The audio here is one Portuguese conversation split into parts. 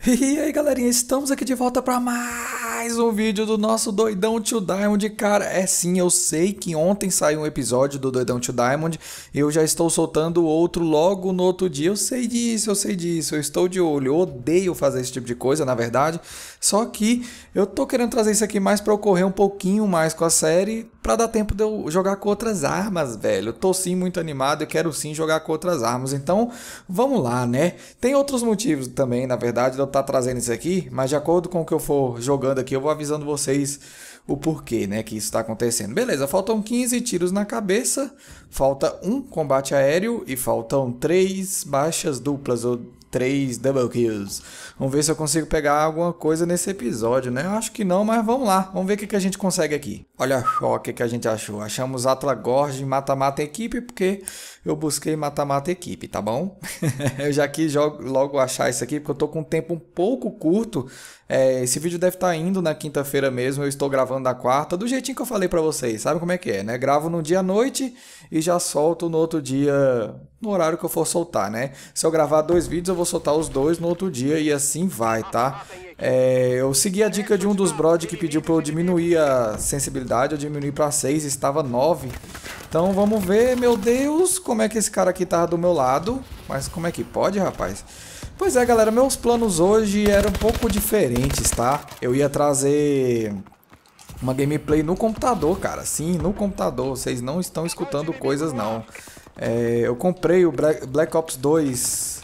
E aí galerinha, estamos aqui de volta para mais um vídeo do nosso Doidão to Diamond. Cara, é sim, eu sei que ontem saiu um episódio do Doidão to Diamond. Eu já estou soltando outro logo no outro dia. Eu sei disso, eu estou de olho. Eu odeio fazer esse tipo de coisa, na verdade. Só que eu tô querendo trazer isso aqui mais para eu correr um pouquinho mais com a série, para dar tempo de eu jogar com outras armas, velho. Eu tô sim muito animado, eu quero sim jogar com outras armas. Então, vamos lá, né? Tem outros motivos também, na verdade, de eu estar trazendo isso aqui, mas de acordo com o que eu for jogando aqui, eu vou avisando vocês o porquê, né, que isso está acontecendo. Beleza, faltam 15 tiros na cabeça, falta um combate aéreo e faltam 3 baixas duplas ou 3 double kills. Vamos ver se eu consigo pegar alguma coisa nesse episódio, né? Eu acho que não, mas vamos lá. Vamos ver o que a gente consegue aqui. Olha só o que a gente achou. Achamos Atla Gorge mata-mata equipe, porque eu busquei mata-mata equipe, tá bom? Eu já quis logo achar isso aqui, porque eu tô com um tempo um pouco curto. Esse vídeo deve estar indo na quinta-feira mesmo. Eu estou gravando na quarta, do jeitinho que eu falei pra vocês. Sabe como é que é, né? Gravo no dia à noite e já solto no outro dia, no horário que eu for soltar, né? Se eu gravar 2 vídeos, eu vou soltar os 2 no outro dia e assim vai, tá? Eu segui a dica de um dos brod que pediu para eu diminuir a sensibilidade, eu diminui para 6, estava 9. Então vamos ver, meu Deus, como é que esse cara aqui tava do meu lado. Mas como é que pode, rapaz? Pois é, galera, meus planos hoje eram um pouco diferentes, tá? Eu ia trazer uma gameplay no computador, cara. Sim, no computador. Vocês não estão escutando coisas, não. Eu comprei o Black Ops 2.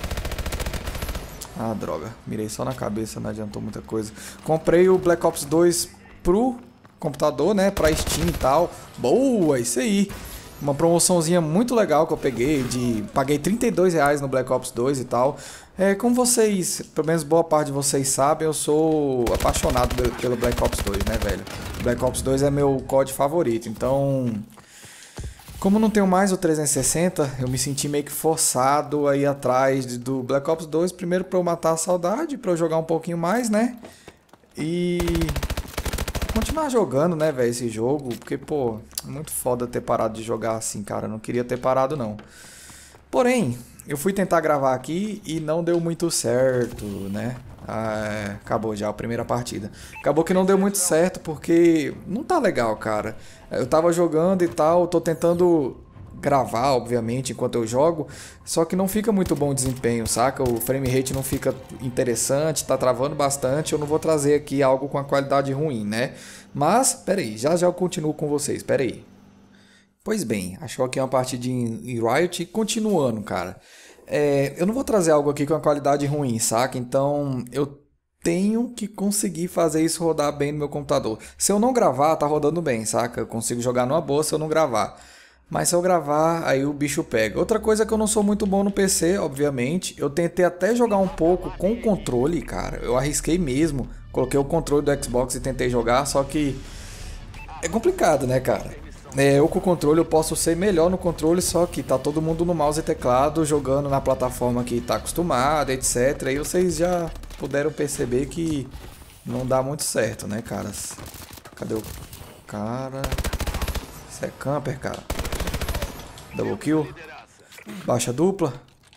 Ah, droga. Mirei só na cabeça, não adiantou muita coisa. Comprei o Black Ops 2 pro computador, né? Pra Steam e tal. Boa, isso aí. Uma promoçãozinha muito legal que eu peguei. Paguei R$ 32 no Black Ops 2 e tal. Como vocês, pelo menos boa parte de vocês sabem, eu sou apaixonado pelo Black Ops 2, né, velho? Black Ops 2 é meu COD favorito, então... Como não tenho mais o 360, eu me senti meio que forçado a ir atrás do Black Ops 2, primeiro para eu matar a saudade, para eu jogar um pouquinho mais, né? E continuar jogando, né, velho, esse jogo, porque, pô, é muito foda ter parado de jogar assim, cara, eu não queria ter parado, não. Porém, eu fui tentar gravar aqui e não deu muito certo, né? Acabou já a primeira partida. Acabou que não deu muito certo porque não tá legal, cara. Eu tava jogando e tal, tô tentando gravar, obviamente, enquanto eu jogo, só que não fica muito bom o desempenho, saca? O frame rate não fica interessante, tá travando bastante. Eu não vou trazer aqui algo com a qualidade ruim, né? Mas, peraí, já eu continuo com vocês, peraí. Pois bem, achou aqui uma partidinha em Riot e continuando, cara. Eu não vou trazer algo aqui com uma qualidade ruim, saca? Então eu tenho que conseguir fazer isso rodar bem no meu computador. Se eu não gravar, tá rodando bem, saca? Eu consigo jogar numa boa se eu não gravar. Mas se eu gravar, aí o bicho pega. Outra coisa é que eu não sou muito bom no PC, obviamente. Eu tentei até jogar um pouco com o controle, cara. Eu arrisquei mesmo. Coloquei o controle do Xbox e tentei jogar, só que é complicado, né, cara? Eu com o controle eu posso ser melhor no controle, só que tá todo mundo no mouse e teclado jogando na plataforma que tá acostumado, etc. E vocês já puderam perceber que não dá muito certo, né, caras? Cadê o cara? Isso é camper, cara. Double kill. Baixa dupla.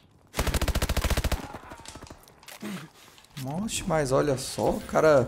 Oxe, mas olha só, o cara...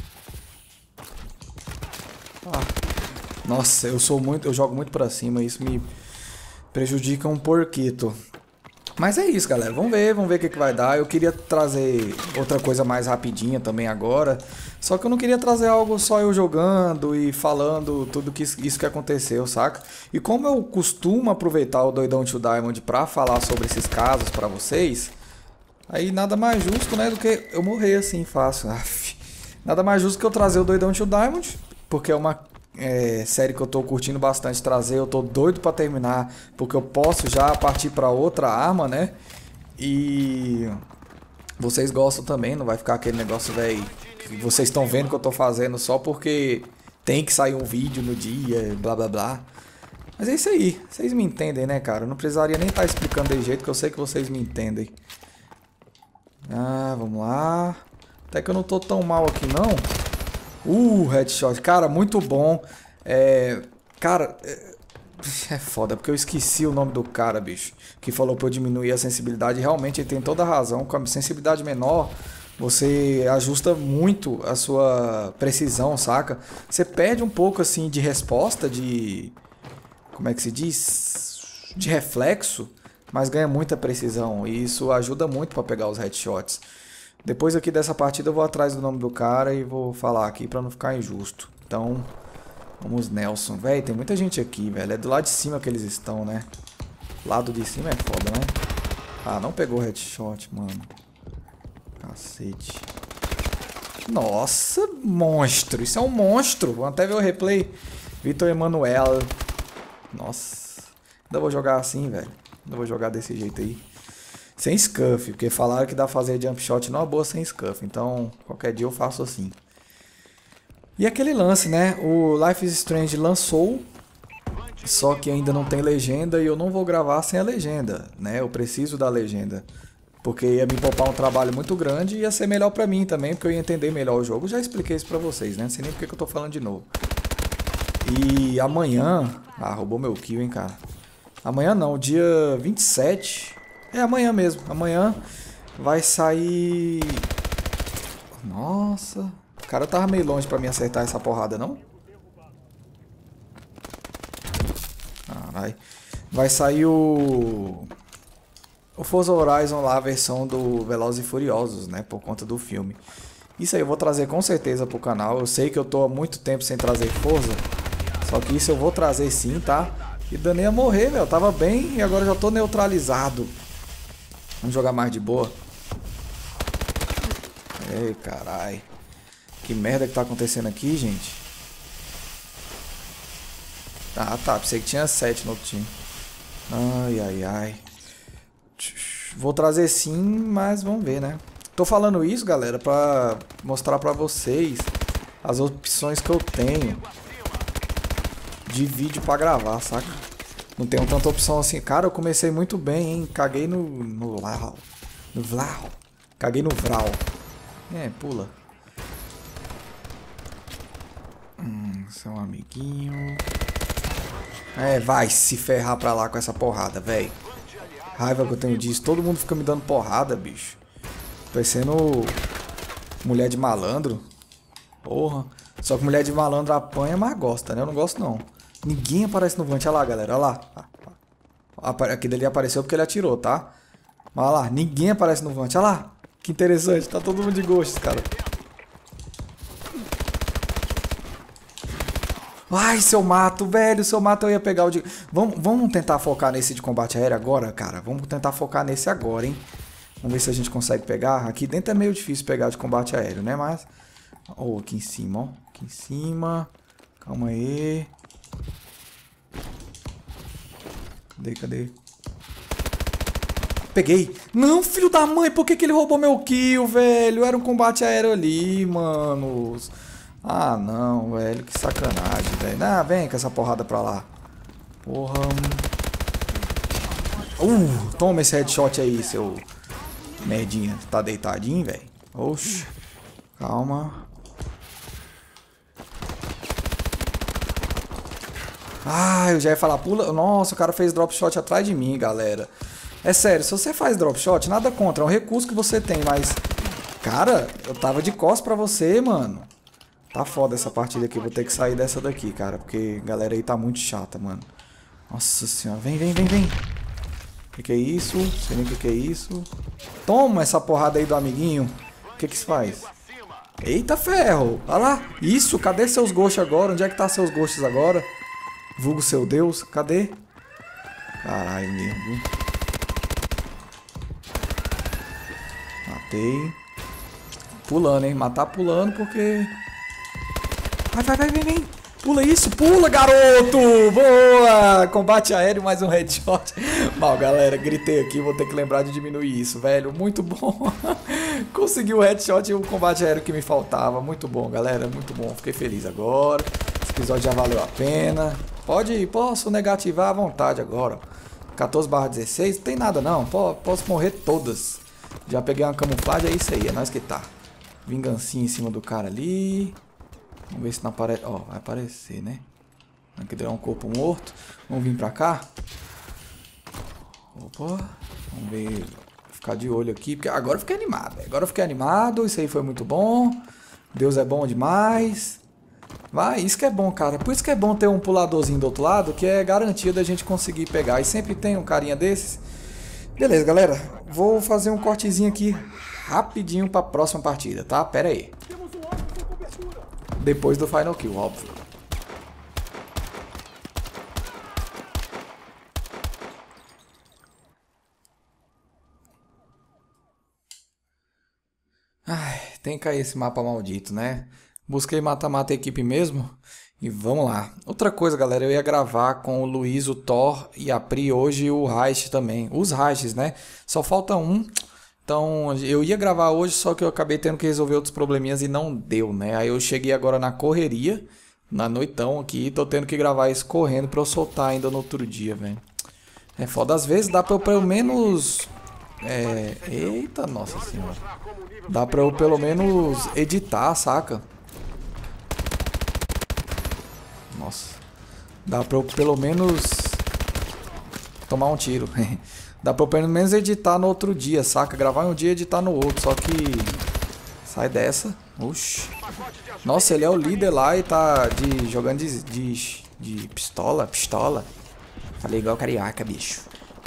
Nossa, eu jogo muito pra cima, isso me prejudica um porquito. Mas é isso, galera, vamos ver o que vai dar. Eu queria trazer outra coisa mais rapidinha também agora, só que eu não queria trazer algo só eu jogando e falando tudo isso que aconteceu, saca? E como eu costumo aproveitar o Doidão to Diamond pra falar sobre esses casos pra vocês, aí nada mais justo, né, do que eu morrer assim fácil. Nada mais justo que eu trazer o Doidão to Diamond, porque é uma série que eu tô curtindo bastante trazer, eu tô doido pra terminar, porque eu posso já partir pra outra arma, né? E vocês gostam também, não vai ficar aquele negócio, velho, que vocês estão vendo que eu tô fazendo só porque tem que sair um vídeo no dia, blá blá blá. Mas é isso aí, vocês me entendem, né, cara? Eu não precisaria nem estar explicando de jeito, que eu sei que vocês me entendem. Vamos lá. Até que eu não tô tão mal aqui, não. Headshot. Cara, muito bom. Cara, é foda, porque eu esqueci o nome do cara, bicho. Que falou pra eu diminuir a sensibilidade. Realmente ele tem toda a razão. Com a sensibilidade menor, você ajusta muito a sua precisão, saca? Você perde um pouco assim de resposta, de... como é que se diz? De reflexo, mas ganha muita precisão. E isso ajuda muito para pegar os headshots. Depois aqui dessa partida eu vou atrás do nome do cara e vou falar aqui para não ficar injusto. Então, vamos Nelson. Véi, tem muita gente aqui, velho. É do lado de cima que eles estão, né? Lado de cima é foda, né? Ah, não pegou o headshot, mano. Cacete. Nossa, monstro. Isso é um monstro. Vamos até ver o replay. Vitor Emanuel. Nossa. Ainda vou jogar assim, velho. Ainda vou jogar desse jeito aí. Sem scuff. Porque falaram que dá pra fazer jump shot numa boa sem scuff. Então, qualquer dia eu faço assim. E aquele lance, né? O Life is Strange lançou. Só que ainda não tem legenda. E eu não vou gravar sem a legenda, né? Eu preciso da legenda. Porque ia me poupar um trabalho muito grande e ia ser melhor pra mim também, porque eu ia entender melhor o jogo. Já expliquei isso pra vocês, né? Não sei nem porque que eu tô falando de novo. E amanhã... Ah, roubou meu kill, hein, cara. Amanhã não, dia 27. É amanhã mesmo. Amanhã vai sair... Nossa. O cara tava meio longe pra me acertar essa porrada, não? Caralho. Vai sair o Forza Horizon lá, a versão do Velozes e Furiosos, né? Por conta do filme. Isso aí eu vou trazer com certeza pro canal. Eu sei que eu tô há muito tempo sem trazer Forza. Só que isso eu vou trazer sim, tá? E danei a morrer, velho. Eu tava bem e agora já tô neutralizado. Vamos jogar mais de boa. Ei, carai. Que merda que tá acontecendo aqui, gente. Ah, tá. Pensei que tinha 7 no outro time. Ai, ai, ai. Vou trazer sim, mas vamos ver, né? Tô falando isso, galera, pra mostrar pra vocês as opções que eu tenho de vídeo pra gravar, saca? Não tenho tanta opção assim. Cara, eu comecei muito bem, hein? Caguei no Vlau. No Vlau. Caguei no Vral. É, pula. Seu amiguinho. É, vai se ferrar pra lá com essa porrada, velho. Raiva que eu tenho disso. Todo mundo fica me dando porrada, bicho. Parecendo mulher de malandro. Porra. Só que mulher de malandro apanha, mas gosta, né? Eu não gosto, não. Ninguém aparece no vante. Olha lá, galera. Olha lá. Aquele ali apareceu porque ele atirou, tá? Mas olha lá. Ninguém aparece no vante. Olha lá. Que interessante. Tá todo mundo de gostos, cara. Ai, se eu mato, velho, se eu mato eu ia pegar o de... Vamos tentar focar nesse de combate aéreo agora, cara? Vamos tentar focar nesse agora, hein? Vamos ver se a gente consegue pegar. Aqui dentro é meio difícil pegar de combate aéreo, né? Mas... Oh, aqui em cima, ó. Aqui em cima. Calma aí. Cadê? Peguei. Não, filho da mãe, por que ele roubou meu kill, velho? Era um combate aéreo ali, manos. Ah, não, velho. Que sacanagem, velho. Ah, vem com essa porrada pra lá. Porra. Toma esse headshot aí, seu merdinha. Tá deitadinho, velho? Oxi. Calma. Ah, eu já ia falar, pula. Nossa, o cara fez drop shot atrás de mim, galera. É sério, se você faz drop shot, nada contra. É um recurso que você tem, mas... Cara, eu tava de costas pra você, mano. Tá foda essa partida aqui, vou ter que sair dessa daqui, cara. Porque a galera aí tá muito chata, mano. Nossa senhora, vem. Que é isso? Sei nem o que é isso. Toma essa porrada aí do amiguinho. O que isso faz? Eita ferro, olha lá. Isso, cadê seus ghosts agora? Onde é que tá seus ghosts agora? Vulgo seu Deus, cadê? Caralho mesmo. Matei. Pulando, hein? Matar pulando porque... Vem. Pula isso, pula, garoto! Boa! Combate aéreo, mais um headshot. Mal, galera, gritei aqui, vou ter que lembrar de diminuir isso, velho. Muito bom. Consegui o headshot e o combate aéreo que me faltava. Muito bom, galera, muito bom. Fiquei feliz agora. Esse episódio já valeu a pena. Posso negativar à vontade agora. 14/16, não tem nada não. Posso morrer todas. Já peguei uma camuflagem, é isso aí, é nós que tá. Vingancinha em cima do cara ali. Vamos ver se não aparece. Ó, vai aparecer, né? Aqui deu um corpo morto. Vamos vir pra cá. Opa. Vamos ver. Ficar de olho aqui, porque agora eu fiquei animado. Agora eu fiquei animado, isso aí foi muito bom. Deus é bom demais. Vai, isso que é bom, cara. Por isso que é bom ter um puladorzinho do outro lado, que é garantia da gente conseguir pegar. E sempre tem um carinha desses. Beleza, galera. Vou fazer um cortezinho aqui rapidinho pra próxima partida, tá? Pera aí. Depois do final kill, óbvio. Ai, tem que cair esse mapa maldito, né? Busquei mata-mata a equipe mesmo. E vamos lá. Outra coisa, galera, eu ia gravar com o Luiz, o Thor e a Pri hoje e o Reich também. Os Reichs, né? Só falta um. Então, eu ia gravar hoje, só que eu acabei tendo que resolver outros probleminhas e não deu, né? Aí eu cheguei agora na correria, na noitão aqui, e tô tendo que gravar isso correndo pra eu soltar ainda no outro dia, velho. É foda, às vezes dá pra eu pelo menos... Eita, nossa senhora. Dá pra eu pelo menos editar, saca? Nossa. Dá pra eu pelo menos tomar um tiro. Dá pra eu pelo menos editar no outro dia, saca? Gravar em um dia e editar no outro. Só que... Sai dessa. Oxi. Nossa, ele é o líder lá e tá jogando de pistola. Pistola. Falei igual carioca, bicho.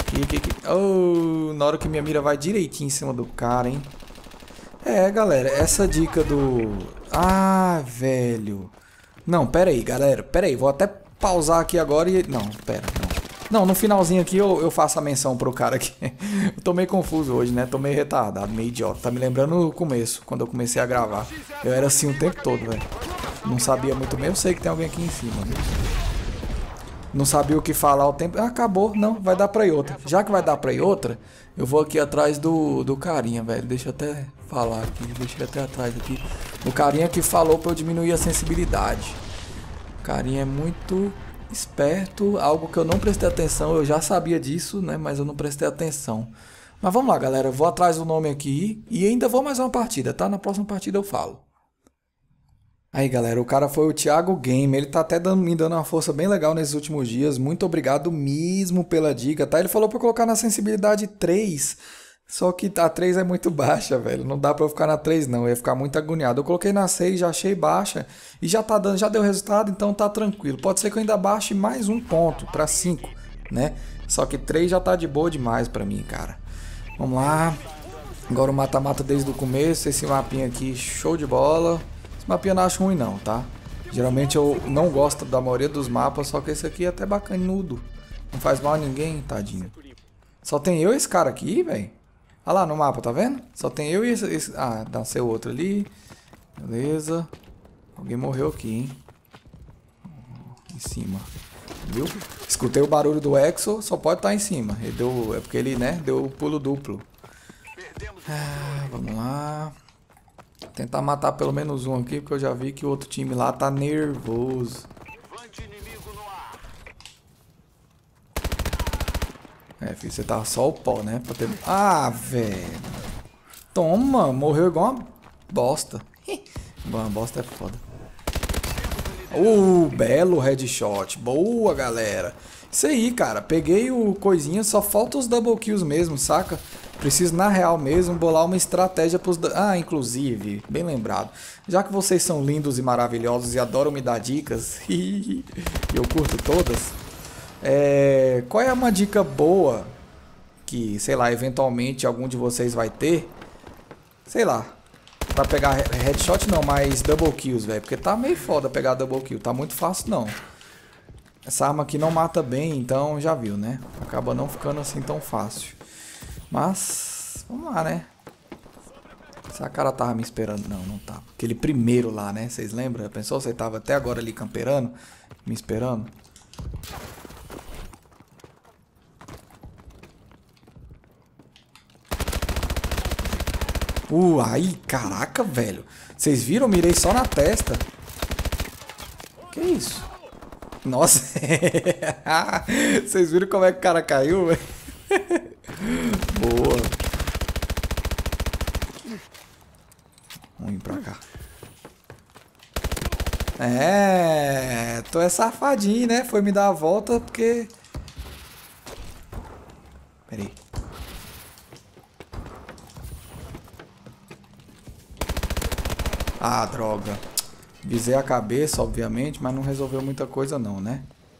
Oh, na hora que minha mira vai direitinho em cima do cara, hein? É, galera, essa dica do... Ah, velho. Não, pera aí, galera. Pera aí, vou até pausar aqui agora e... Não, pera, não. Não, no finalzinho aqui eu faço a menção pro cara aqui. Eu tô meio confuso hoje, né? Tô meio retardado, meio idiota. Tá me lembrando o começo, quando eu comecei a gravar. Eu era assim o tempo todo, velho. Não sabia muito bem. Eu sei que tem alguém aqui em cima, viu? Não sabia o que falar o tempo. Ah, acabou. Não, vai dar pra ir outra. Já que vai dar pra ir outra, eu vou aqui atrás do carinha, velho. Deixa eu até falar aqui. Deixa eu até atrás aqui. O carinha que falou pra eu diminuir a sensibilidade. O carinha é muito esperto. Algo que eu não prestei atenção. Eu já sabia disso, né? Mas eu não prestei atenção. Mas vamos lá, galera. Eu vou atrás do nome aqui. E ainda vou mais uma partida, tá? Na próxima partida eu falo. Aí, galera, o cara foi o Thiago Game, ele tá até me dando uma força bem legal nesses últimos dias, muito obrigado mesmo pela dica, tá? Ele falou pra eu colocar na sensibilidade 3, só que a 3 é muito baixa, velho, não dá pra eu ficar na 3 não, eu ia ficar muito agoniado. Eu coloquei na 6, já achei baixa e já tá dando, já deu resultado, então tá tranquilo. Pode ser que eu ainda baixe mais um ponto pra 5, né? Só que 3 já tá de boa demais pra mim, cara. Vamos lá, agora o mata-mata desde o começo, esse mapinha aqui, show de bola. Mapinha eu não acho ruim não, tá? Geralmente eu não gosto da maioria dos mapas, só que esse aqui é até bacanudo. Não faz mal a ninguém, tadinho. Só tem eu e esse cara aqui, velho. Olha lá no mapa, tá vendo? Só tem eu e esse... Ah, nasceu outro ali. Beleza. Alguém morreu aqui, hein? Em cima. Viu? Escutei o barulho do Exo, só pode estar em cima. Ele deu... É porque ele, né, deu o pulo duplo. Ah, vamos lá. Tentar matar pelo menos um aqui, porque eu já vi que o outro time lá tá nervoso. É, filho, você tava só o pó, né? Pra ter... Ah, velho. Toma, morreu igual uma bosta. Igual uma bosta é foda. Belo headshot. Boa, galera. Isso aí, cara. Peguei o coisinha, só falta os double kills mesmo, saca? Preciso, na real mesmo, bolar uma estratégia pros... Ah, inclusive, bem lembrado. Já que vocês são lindos e maravilhosos e adoram me dar dicas, e eu curto todas, qual é uma dica boa que, sei lá, eventualmente algum de vocês vai ter? Sei lá, pra pegar headshot não, mas double kills, velho. Porque tá meio foda pegar double kill, tá muito fácil não. Essa arma aqui não mata bem, então já viu, né? Acaba não ficando assim tão fácil. Mas, vamos lá, né? Se a cara tava me esperando. Não, não tava. Aquele primeiro lá, né? Vocês lembram? Pensou? Você tava até agora ali camperando? Me esperando? Aí, caraca, velho. Vocês viram? Eu mirei só na testa. Que isso? Nossa. Vocês viram como é que o cara caiu, velho? Boa. Vamos ir pra cá. Tu é safadinho, né? Foi me dar a volta porque... Pera aí. Ah, droga. Visei a cabeça, obviamente, mas não resolveu muita coisa não, né?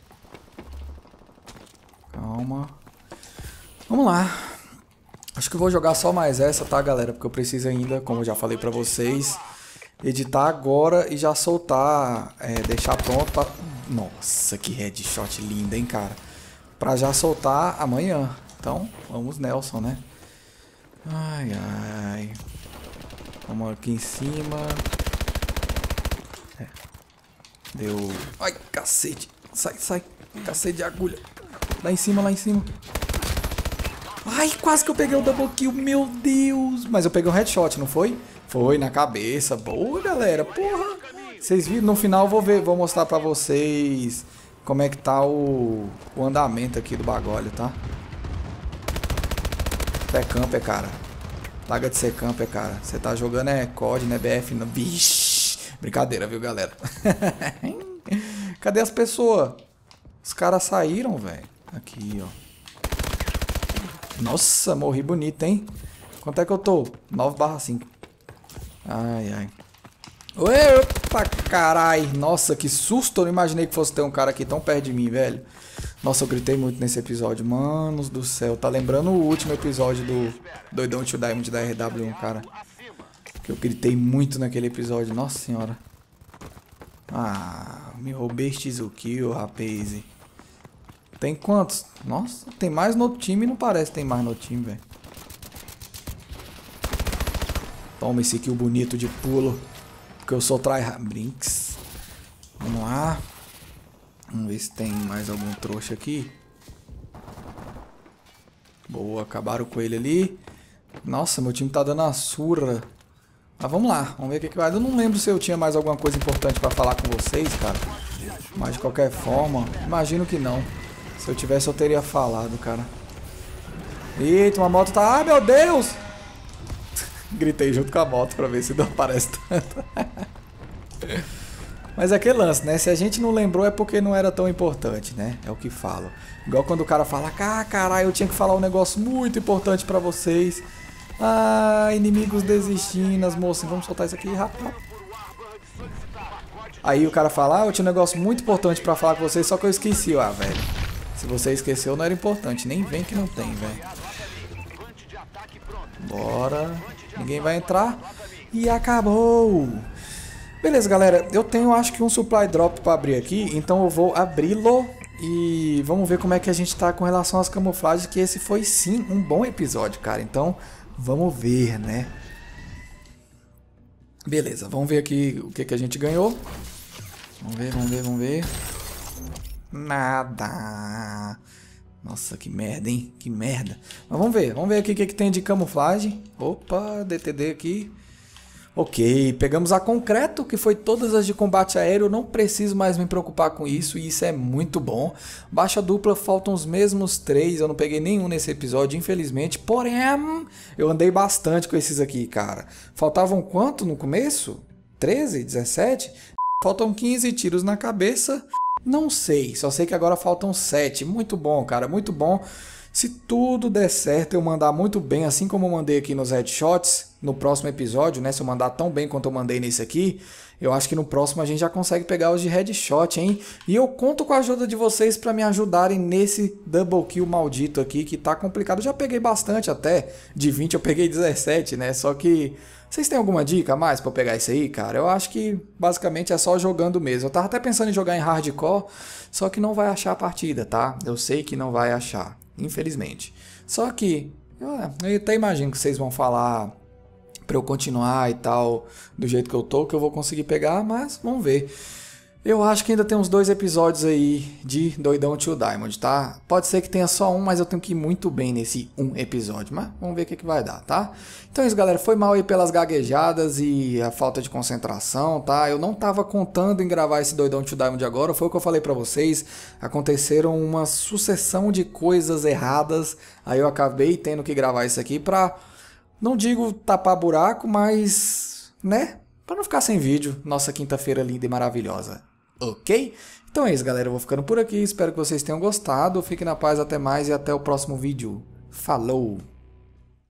Calma. Vamos lá. Acho que eu vou jogar só mais essa, tá, galera? Porque eu preciso ainda, como eu já falei pra vocês, editar agora e já soltar, deixar pronto pra... Nossa, que headshot linda, hein, cara? Pra já soltar amanhã. Então, vamos Nelson, né? Ai, ai. Vamos aqui em cima. Deu... Ai, cacete. Sai, sai. Cacete de agulha. Lá em cima, lá em cima. Ai, quase que eu peguei o double kill. Meu Deus. Mas eu peguei um headshot, não foi? Foi, na cabeça. Boa, galera. Porra. Vocês viram? No final eu vou mostrar pra vocês como é que tá o andamento aqui do bagulho, tá? É camper, cara. Larga de ser camper, cara. Você tá jogando COD, né? BF não. Vixe. Brincadeira, viu, galera? Cadê as pessoas? Os caras saíram, velho. Aqui, ó. Nossa, morri bonito, hein? Quanto é que eu tô? 9/5. Ai, ai. Opa, carai. Nossa, que susto. Eu não imaginei que fosse ter um cara aqui tão perto de mim, velho. Nossa, eu gritei muito nesse episódio. Manos do céu. Tá lembrando o último episódio do Doidão to Diamond da RW1, cara. Que eu gritei muito naquele episódio. Nossa senhora. Ah, me roubestes o kill, rapaz. Tem quantos? Nossa, tem mais no time e não parece que tem mais no time, velho. Toma esse kill bonito de pulo. Porque eu sou tryhard. Brinks. Vamos lá. Vamos ver se tem mais algum trouxa aqui. Boa, acabaram com ele ali. Nossa, meu time tá dando a surra. Mas vamos lá, vamos ver o que vai dar. Eu não lembro se eu tinha mais alguma coisa importante pra falar com vocês, cara. Mas de qualquer forma, imagino que não. Se eu tivesse, eu teria falado, cara. Eita, uma moto tá... Ah, meu Deus! Gritei junto com a moto pra ver se não aparece tanto. Mas é aquele lance, né? Se a gente não lembrou é porque não era tão importante, né? É o que falo. Igual quando o cara fala, caralho, eu tinha que falar um negócio muito importante pra vocês. Ah, inimigos desistindo, as moças. Vamos soltar isso aqui, rapaz. Aí o cara fala, eu tinha um negócio muito importante pra falar com vocês, só que eu esqueci. Ah, velho. Se você esqueceu, não era importante. Nem vem que não tem, velho. Bora. Ninguém vai entrar. E acabou. Beleza, galera. Eu tenho, acho que um supply drop pra abrir aqui. Então eu vou abri-lo. E vamos ver como é que a gente tá com relação às camuflagens. Que esse foi, sim, um bom episódio, cara. Então, vamos ver, né? Beleza, vamos ver aqui o que a gente ganhou. Vamos ver, vamos ver, vamos ver. Nada. Nossa, que merda, hein? Que merda. Mas vamos ver aqui o que tem de camuflagem. Opa, DTD aqui. Ok, pegamos a concreto, que foi todas as de combate aéreo. Não preciso mais me preocupar com isso, e isso é muito bom. Baixa dupla, faltam os mesmos 3. Eu não peguei nenhum nesse episódio, infelizmente. Porém, eu andei bastante com esses aqui, cara. Faltavam quanto no começo? 13? 17? Faltam 15 tiros na cabeça. Não sei, só sei que agora faltam 7. Muito bom, cara, muito bom. Se tudo der certo, eu mandar muito bem, assim como eu mandei aqui nos headshots, no próximo episódio, né? Se eu mandar tão bem quanto eu mandei nesse aqui, eu acho que no próximo a gente já consegue pegar os de headshot, hein? E eu conto com a ajuda de vocês para me ajudarem nesse double kill maldito aqui, que tá complicado. Eu já peguei bastante até, de 20 eu peguei 17, né? Só que... Vocês têm alguma dica a mais pra eu pegar isso aí, cara? Eu acho que basicamente é só jogando mesmo. Eu tava até pensando em jogar em hardcore, só que não vai achar a partida, tá? Eu sei que não vai achar, infelizmente. Só que eu até imagino que vocês vão falar pra eu continuar e tal, do jeito que eu tô, que eu vou conseguir pegar, mas vamos ver. Eu acho que ainda tem uns 2 episódios aí de Doidão to Diamond, tá? Pode ser que tenha só um, mas eu tenho que ir muito bem nesse um episódio. Mas vamos ver o que vai dar, tá? Então é isso, galera. Foi mal aí pelas gaguejadas e a falta de concentração, tá? Eu não tava contando em gravar esse Doidão to Diamond agora. Foi o que eu falei pra vocês. Aconteceram uma sucessão de coisas erradas. Aí eu acabei tendo que gravar isso aqui pra... Não digo tapar buraco, mas... né? Pra não ficar sem vídeo. Nossa quinta-feira linda e maravilhosa. Ok? Então é isso, galera. Eu vou ficando por aqui. Espero que vocês tenham gostado. Fiquem na paz. Até mais e até o próximo vídeo. Falou!